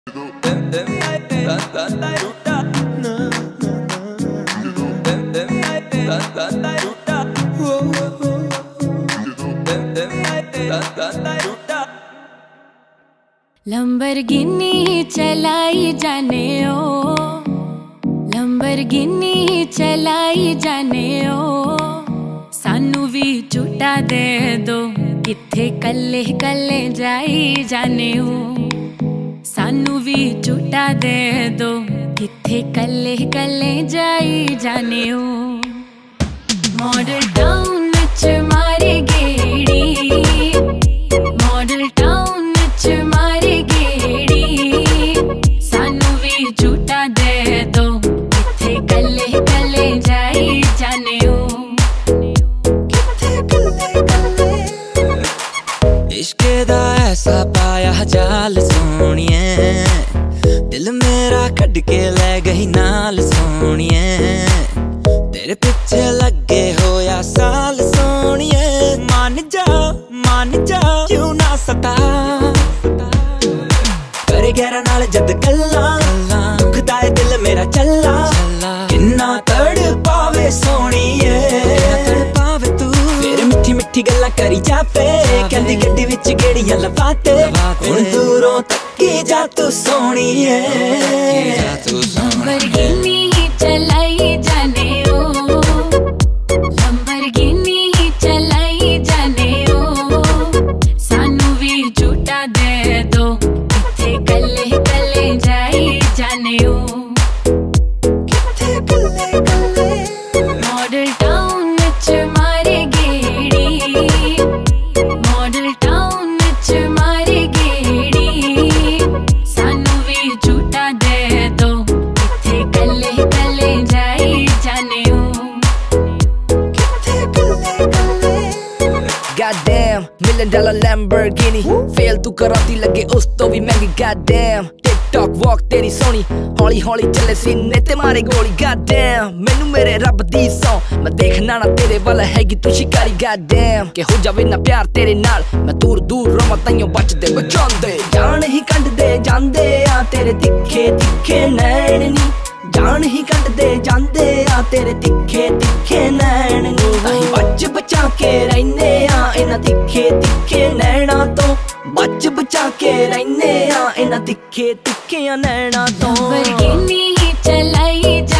Lamborghini चलाई जाने ओ, Lamborghini चलाई जाने ओ, सानू भी झूटा दे दो, किथे कल्ले कल्ले जाई जाने ओ, सानू भी झूटा दे दो, किथे कल्ले कल्ले जाई जाने ओ। मॉडल टाउन च मारे गेड़ी, मॉडल टाउन च मारे गेड़ी, सानू भी झूटा दे दो, किथे कल्ले कल्ले जाई जाने ओ। इश्के दा ऐसा पाया जाल सोनिए, दिल मेरा कट के ले गई नाल सोनिए, तेरे पीछे लगे होया साल सोनिए, मान जा क्यों ना सता, करे गहरा नाल जद गल्ला, दुखदा है दिल मेरा चला, किन्ना तड़ पावे सोनिए, मिठी मिठी गल्ला करी जावे, कहंदी गड्डी विच गेड़ियां लवाते, हुण दूरों तक्की जा तू सोनिए। लंबरगिनी चलाई जाने ओ, लंबरगिनी चलाई जाने ओ, सानू भी झूटा दे दो, किथे कल्ले कल्ले जाई जाने ओ। मॉडल टाउन च मारे गेड़ी, मॉडल टाउन च मारे गेड़ी, सानू भी झूटा दे दो, किथे कल्ले कल्ले जाई जाने ओ। Goddamn, $1 million Lamborghini, फेल तू कराती लगे उस तो भी महंगी। Goddamn, TikTok walk तेरी सोनी, हौली हौली चले सीने ते मारे गोली। Goddamn, मैनू मेरे रब दी सौ, मैं देखना ना तेरे वाला हैगी तू शिकारी। Goddamn, के हो जावे ना प्यार तेरे नाल, मैं दूर दूर रवां ताइयों बचदे बचांदे, जान ही कंड दे जांदे आ तेरे तिखे तिखे नैन नी, जान ही कंड दे जांदे आ तेरे तिखे तिखे नैन नी, अहीं बच बचा के रहने आ इन्हां तिखे तिखे नैना तो, बच बचा के रहने आ इन्हां तिखे तिखे नैना तो। लंबरगिनी चलाई